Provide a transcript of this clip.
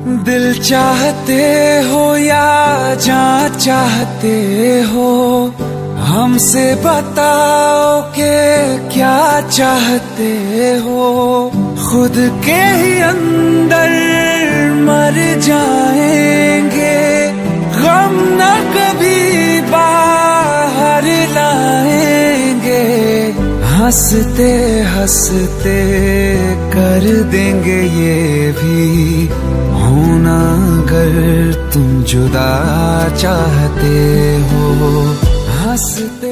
दिल चाहते हो या जान चाहते हो, हमसे बताओ कि क्या चाहते हो। खुद के ही अंदर मर जाएंगे, गम न कभी बाहर लाएंगे। हंसते हंसते कर देंगे ये भी, होना अगर तुम जुदा चाहते हो। हंसते